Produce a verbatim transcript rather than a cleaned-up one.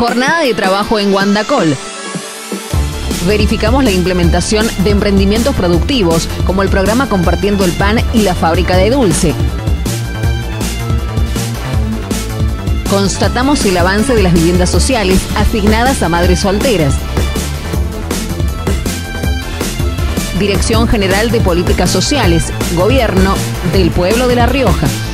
Jornada de trabajo en Guandacol. Verificamos la implementación de emprendimientos productivos, como el programa Compartiendo el Pan y la fábrica de dulce. Constatamos el avance de las viviendas sociales asignadas a madres solteras. Dirección General de Políticas Sociales, Gobierno del Pueblo de La Rioja.